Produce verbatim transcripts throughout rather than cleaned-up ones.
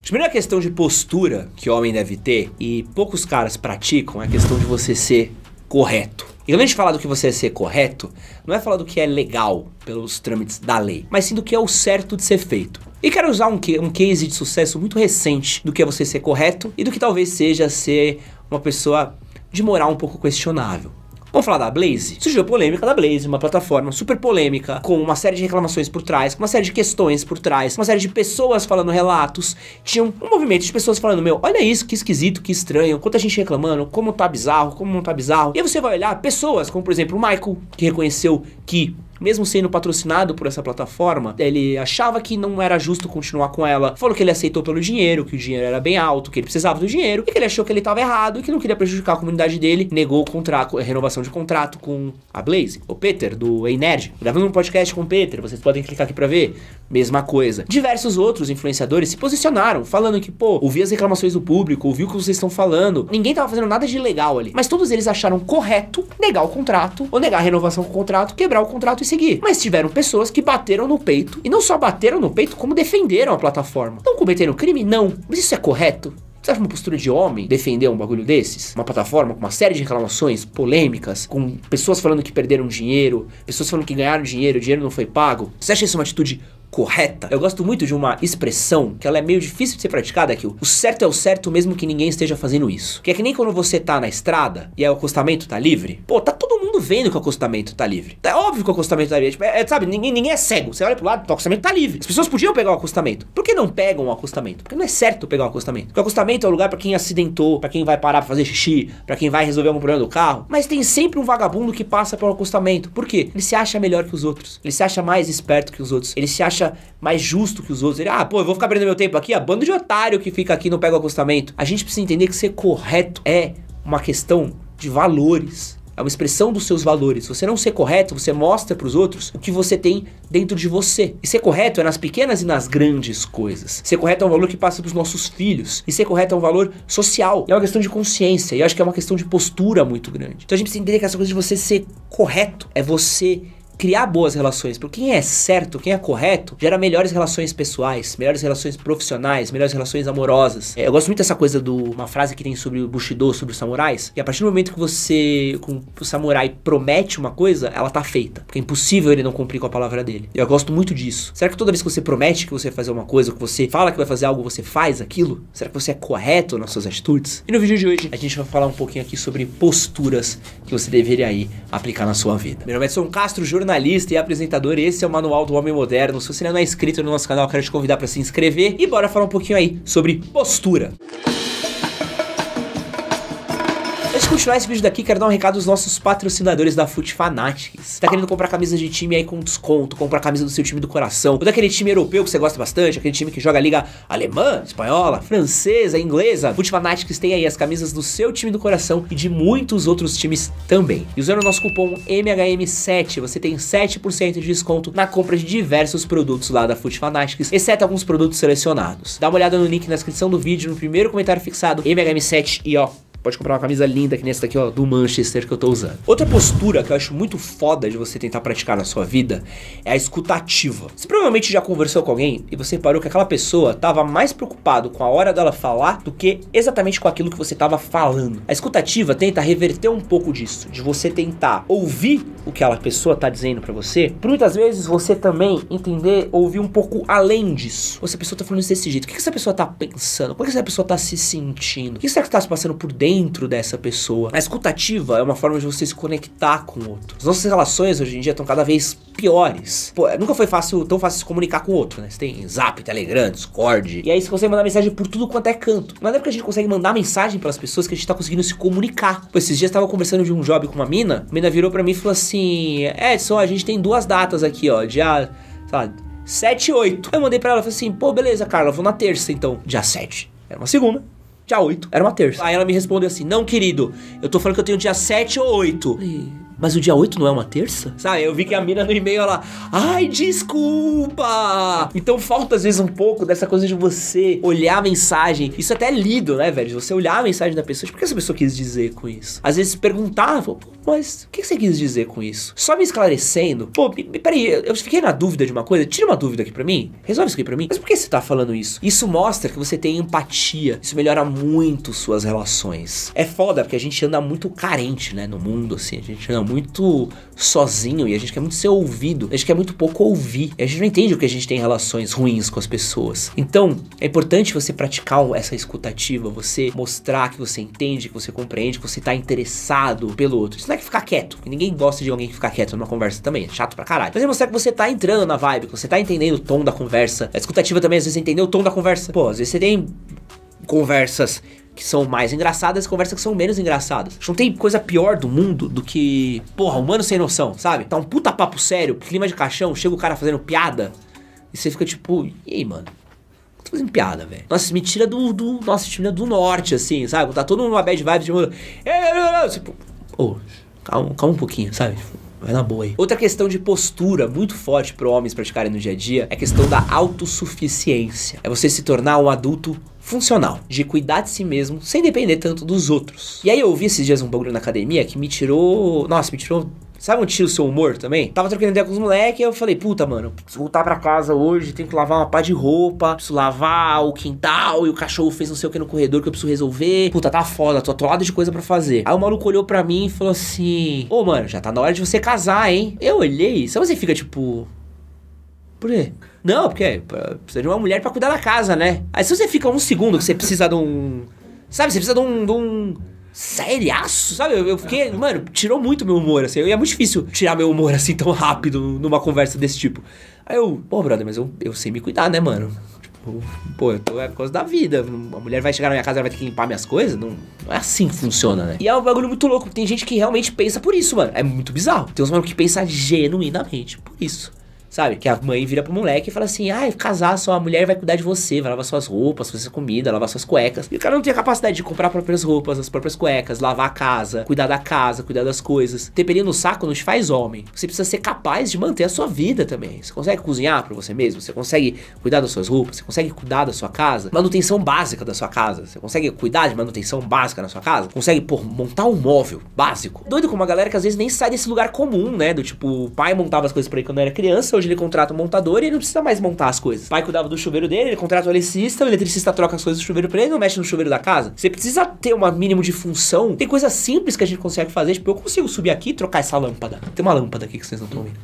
A primeira questão de postura que o homem deve ter, e poucos caras praticam, é a questão de você ser correto. E quando a gente fala do que você é ser correto, não é falar do que é legal pelos trâmites da lei, mas sim do que é o certo de ser feito. E quero usar um, um case de sucesso muito recente do que é você ser correto e do que talvez seja ser uma pessoa de moral um pouco questionável. Vamos falar da Blaze? Surgiu a polêmica da Blaze, uma plataforma super polêmica, com uma série de reclamações por trás, com uma série de questões por trás, uma série de pessoas falando relatos. Tinha um, um movimento de pessoas falando, meu, olha isso, que esquisito, que estranho, quanta gente reclamando, como tá bizarro, como não tá bizarro. E aí você vai olhar pessoas, como por exemplo o Michael, que reconheceu que, mesmo sendo patrocinado por essa plataforma, ele achava que não era justo continuar com ela. Falou que ele aceitou pelo dinheiro, que o dinheiro era bem alto, que ele precisava do dinheiro, e que ele achou que ele estava errado, e que não queria prejudicar a comunidade dele. Negou o contrato, a renovação de contrato com a Blaze. O Peter, do Ei Nerd, gravando um podcast com o Peter, vocês podem clicar aqui pra ver. Mesma coisa. Diversos outros influenciadores se posicionaram, falando que, pô, ouvi as reclamações do público, ouvi o que vocês estão falando. Ninguém tava fazendo nada de ilegal ali. Mas todos eles acharam correto negar o contrato, ou negar a renovação com o contrato, quebrar o contrato e seguir. Mas tiveram pessoas que bateram no peito, e não só bateram no peito, como defenderam a plataforma. Estão cometendo crime? Não. Mas isso é correto? Você acha uma postura de homem defender um bagulho desses? Uma plataforma com uma série de reclamações polêmicas, com pessoas falando que perderam dinheiro, pessoas falando que ganharam dinheiro, o dinheiro não foi pago. Você acha isso uma atitude correta? Eu gosto muito de uma expressão que ela é meio difícil de ser praticada, que o certo é o certo mesmo que ninguém esteja fazendo isso. Que é que nem quando você tá na estrada e aí o acostamento tá livre. Pô, tá todo mundo vendo que o acostamento tá livre. É óbvio que o acostamento tá livre. Tipo, é, é, sabe, ninguém, ninguém é cego. Você olha pro lado, o acostamento tá livre. As pessoas podiam pegar o acostamento. Por que não pegam o acostamento? Porque não é certo pegar o acostamento. Porque o acostamento é o lugar pra quem acidentou, pra quem vai parar pra fazer xixi, pra quem vai resolver algum problema do carro. Mas tem sempre um vagabundo que passa pelo acostamento. Por quê? Ele se acha melhor que os outros. Ele se acha mais esperto que os outros. Ele se acha mais justo que os outros. Ele, ah, pô, eu vou ficar perdendo meu tempo aqui, a banda de otário que fica aqui e não pega o acostamento. A gente precisa entender que ser correto é uma questão de valores. É uma expressão dos seus valores. Se você não ser correto, você mostra pros outros o que você tem dentro de você. E ser correto é nas pequenas e nas grandes coisas. Ser correto é um valor que passa pros nossos filhos. E ser correto é um valor social. É uma questão de consciência. E eu acho que é uma questão de postura muito grande. Então a gente precisa entender que essa coisa de você ser correto é você criar boas relações, porque quem é certo, quem é correto, gera melhores relações pessoais, melhores relações profissionais, melhores relações amorosas. É, eu gosto muito dessa coisa do, uma frase que tem sobre o Bushido, sobre os samurais, que a partir do momento que você, com o samurai promete uma coisa, ela tá feita, porque é impossível ele não cumprir com a palavra dele. E eu gosto muito disso. Será que toda vez que você promete que você vai fazer uma coisa, que você fala que vai fazer algo, você faz aquilo? Será que você é correto nas suas atitudes? E no vídeo de hoje, a gente vai falar um pouquinho aqui sobre posturas que você deveria aí aplicar na sua vida. Meu nome é Edson Castro, jornalista e apresentador, esse é o Manual do Homem Moderno. Se você ainda não é inscrito no nosso canal, eu quero te convidar para se inscrever e bora falar um pouquinho aí sobre postura. Antes de continuar esse vídeo daqui, quero dar um recado aos nossos patrocinadores da Fut Fanatics. Tá querendo comprar camisas de time aí com desconto, comprar camisa do seu time do coração, ou daquele time europeu que você gosta bastante, aquele time que joga a liga alemã, espanhola, francesa, inglesa. Fut Fanatics tem aí as camisas do seu time do coração e de muitos outros times também. E usando o nosso cupom M H M sete, você tem sete por cento de desconto na compra de diversos produtos lá da Fut Fanatics, exceto alguns produtos selecionados. Dá uma olhada no link na descrição do vídeo, no primeiro comentário fixado, M H M sete, e ó, pode comprar uma camisa linda que nessa daqui, ó, do Manchester que eu tô usando. Outra postura que eu acho muito foda de você tentar praticar na sua vida é a escutativa. Você provavelmente já conversou com alguém e você reparou que aquela pessoa tava mais preocupado com a hora dela falar do que exatamente com aquilo que você tava falando. A escutativa tenta reverter um pouco disso, de você tentar ouvir o que aquela pessoa tá dizendo pra você, por muitas vezes você também entender, ouvir um pouco além disso. Ou se a pessoa tá falando desse jeito, o que essa pessoa tá pensando? Como é que essa pessoa tá se sentindo? O que será que tá se passando por dentro dentro dessa pessoa? A escutativa é uma forma de você se conectar com o outro. As nossas relações hoje em dia estão cada vez piores. Pô, nunca foi fácil, tão fácil se comunicar com o outro, né? Você tem Zap, Telegram, Discord, e aí você consegue mandar mensagem por tudo quanto é canto. Mas não é porque a gente consegue mandar mensagem pelas pessoas que a gente tá conseguindo se comunicar. Pô, esses dias eu tava conversando de um job com uma mina, a mina virou pra mim e falou assim: Edson, a gente tem duas datas aqui, ó, dia, sei lá, sete e oito. Eu mandei pra ela, falei assim: pô, beleza, Carla, vou na terça então, dia sete. Era uma segunda. Dia oito, era uma terça. Aí ela me respondeu assim: não, querido, eu tô falando que eu tenho dia sete ou oito. Falei, mas o dia oito não é uma terça? Sabe, eu vi que a mina no e-mail, ela, ai, desculpa! Então falta às vezes um pouco dessa coisa de você olhar a mensagem, isso até é lido, né, velho? De você olhar a mensagem da pessoa, tipo, o que essa pessoa quis dizer com isso? Às vezes perguntar, mas o que você quis dizer com isso? Só me esclarecendo, pô, peraí, eu fiquei na dúvida de uma coisa, tira uma dúvida aqui pra mim, resolve isso aqui pra mim, mas por que você tá falando isso? Isso mostra que você tem empatia, isso melhora muito suas relações. É foda, porque a gente anda muito carente, né, no mundo, assim, a gente anda muito sozinho e a gente quer muito ser ouvido, a gente quer muito pouco ouvir, e a gente não entende o que a gente tem relações ruins com as pessoas. Então, é importante você praticar essa escutativa, você mostrar que você entende, que você compreende, que você tá interessado pelo outro. Isso não é que ficar quieto, porque ninguém gosta de alguém que fica quieto numa conversa também, é chato pra caralho. Mas é mostrar que você tá entrando na vibe, que você tá entendendo o tom da conversa. A escutativa também, às vezes, é entender o tom da conversa. Pô, às vezes você tem conversas que são mais engraçadas e conversas que são menos engraçadas. Não tem coisa pior do mundo do que, porra, humano sem noção, sabe? Tá um puta papo sério, clima de caixão, chega o cara fazendo piada e você fica tipo, e aí, mano? Tô fazendo piada, velho. Nossa, me tira do, do... Nossa, tira do norte, assim, sabe? Tá todo mundo numa bad vibe, tipo... Tipo, oh, calma, calma um pouquinho, sabe? Vai na boa aí. Outra questão de postura muito forte para homens praticarem no dia a dia é a questão da autossuficiência. É você se tornar um adulto funcional, de cuidar de si mesmo sem depender tanto dos outros. E aí eu ouvi esses dias um bagulho na academia que me tirou... Nossa, me tirou... Sabe onde tira o seu humor também? Tava trocando ideia com os moleques e eu falei, puta, mano, preciso voltar pra casa hoje, tenho que lavar uma pá de roupa, preciso lavar o quintal e o cachorro fez não sei o que no corredor que eu preciso resolver. Puta, tá foda, tô atolado de coisa pra fazer. Aí o maluco olhou pra mim e falou assim, ô, mano, já tá na hora de você casar, hein? Eu olhei, sabe, você fica tipo... Por quê? Não, porque precisa de uma mulher pra cuidar da casa, né? Aí se você fica um segundo que você precisa de um... Sabe, você precisa de um... De um... Seriaço, sabe? Eu, eu fiquei, mano, tirou muito meu humor, assim. É muito difícil tirar meu humor assim tão rápido numa conversa desse tipo. Aí eu, pô, brother, mas eu, eu sei me cuidar, né, mano? Tipo, pô, eu tô é por causa da vida. A mulher vai chegar na minha casa, ela vai ter que limpar minhas coisas. Não, não é assim que funciona, né? E é um bagulho muito louco. Tem gente que realmente pensa por isso, mano. É muito bizarro. Tem uns malucos que pensam genuinamente por isso. Sabe? Que a mãe vira pro moleque e fala assim, ai, ah, casar, só a mulher vai cuidar de você, vai lavar suas roupas, fazer comida, lavar suas cuecas. E o cara não tem a capacidade de comprar próprias roupas, as próprias cuecas, lavar a casa, cuidar da casa, cuidar das coisas. Ter pelinho no saco não te faz homem. Você precisa ser capaz de manter a sua vida também. Você consegue cozinhar pra você mesmo, você consegue cuidar das suas roupas, você consegue cuidar da sua casa, manutenção básica da sua casa, você consegue cuidar de manutenção básica na sua casa, consegue, pô, montar um móvel básico. Doido com uma galera que às vezes nem sai desse lugar comum, né? Do tipo, o pai montava as coisas pra ele quando era criança, hoje ele contrata um montador e ele não precisa mais montar as coisas. O pai cuidava do chuveiro dele, ele contrata o eletricista, o eletricista troca as coisas do chuveiro pra ele, não mexe no chuveiro da casa. Você precisa ter um mínimo de função. Tem coisas simples que a gente consegue fazer, tipo, eu consigo subir aqui e trocar essa lâmpada. Tem uma lâmpada aqui que vocês não estão vendo.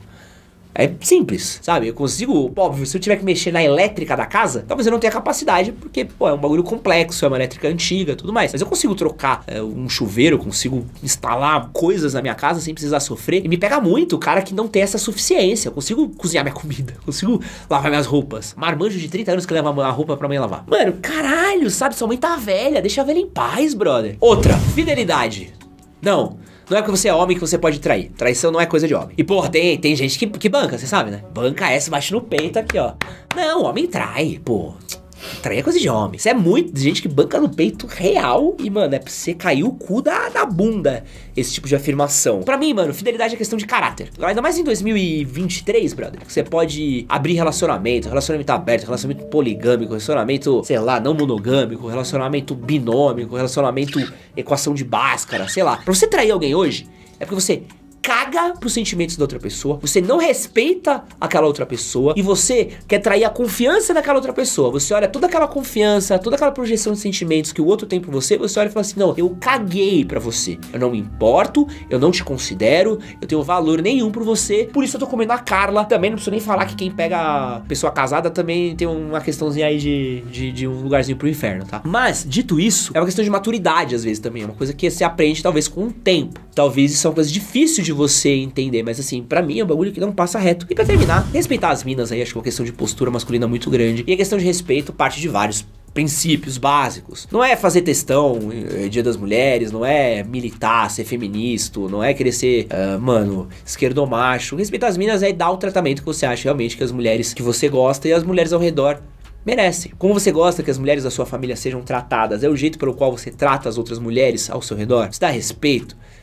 É simples, sabe? Eu consigo, óbvio, se eu tiver que mexer na elétrica da casa, talvez eu não tenha capacidade, porque, pô, é um bagulho complexo, é uma elétrica antiga, tudo mais. Mas eu consigo trocar é, um chuveiro, eu consigo instalar coisas na minha casa sem precisar sofrer. E me pega muito o cara que não tem essa suficiência. Eu consigo cozinhar minha comida, eu consigo lavar minhas roupas. Marmanjo de trinta anos que leva a roupa pra mãe lavar. Mano, caralho, sabe? Sua mãe tá velha, deixa a velha em paz, brother. Outra, fidelidade. Não. Não é porque você é homem que você pode trair. Traição não é coisa de homem. E, porra, tem, tem gente que, que banca, você sabe, né? Banca essa, bate no peito aqui, ó. Não, homem trai, pô. Trair é coisa de homem. Isso é muito de gente que banca no peito real. E, mano, é pra você cair o cu da, da bunda esse tipo de afirmação. Pra mim, mano, fidelidade é questão de caráter. Ainda mais em dois mil e vinte e três, brother, que você pode abrir relacionamento, relacionamento aberto, relacionamento poligâmico, relacionamento, sei lá, não monogâmico, relacionamento binômico, relacionamento equação de Bhaskara, sei lá. Pra você trair alguém hoje, é porque você caga pros sentimentos da outra pessoa, você não respeita aquela outra pessoa e você quer trair a confiança daquela outra pessoa. Você olha toda aquela confiança, toda aquela projeção de sentimentos que o outro tem por você, você olha e fala assim, não, eu caguei pra você, eu não me importo, eu não te considero, eu tenho valor nenhum por você, por isso eu tô comendo a Carla. Também não preciso nem falar que quem pega a pessoa casada também tem uma questãozinha aí de, de, de um lugarzinho pro inferno, tá? Mas, dito isso, é uma questão de maturidade às vezes também, é uma coisa que você aprende talvez com o tempo. Talvez isso é uma coisa difícil de você entender, mas assim, pra mim é um bagulho que não passa reto. E pra terminar, respeitar as minas aí, acho que é uma questão de postura masculina muito grande. E a questão de respeito parte de vários princípios básicos. Não é fazer textão é, Dia das Mulheres, não é militar, ser feminista, não é querer ser, uh, mano, esquerdomacho. Respeitar as minas é dar o tratamento que você acha realmente que as mulheres que você gosta e as mulheres ao redor merecem. Como você gosta que as mulheres da sua família sejam tratadas, é o jeito pelo qual você trata as outras mulheres ao seu redor. Você dá respeito,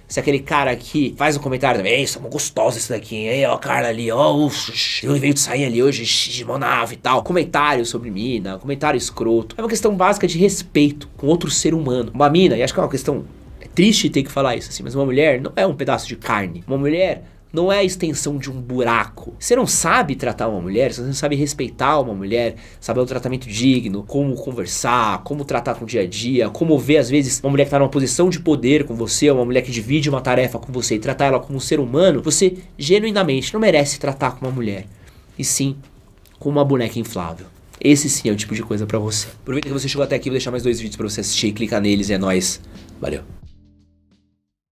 Se aquele cara que faz um comentário também, ei, somos gostosos esse daqui, hein? Ó, a Carla ali, ó, uff, ele veio de sair ali hoje, de monave e tal. Comentário sobre mina, comentário escroto. É uma questão básica de respeito com outro ser humano. Uma mina, e acho que é uma questão, é triste ter que falar isso assim, mas uma mulher não é um pedaço de carne. Uma mulher não é a extensão de um buraco. Você não sabe tratar uma mulher, você não sabe respeitar uma mulher, saber o tratamento digno, como conversar, como tratar com o dia a dia, como ver às vezes uma mulher que tá numa posição de poder com você, uma mulher que divide uma tarefa com você e tratar ela como um ser humano, você genuinamente não merece tratar com uma mulher, e sim com uma boneca inflável. Esse sim é o tipo de coisa pra você. Aproveita que você chegou até aqui, vou deixar mais dois vídeos pra você assistir, clica neles e é nóis. Valeu.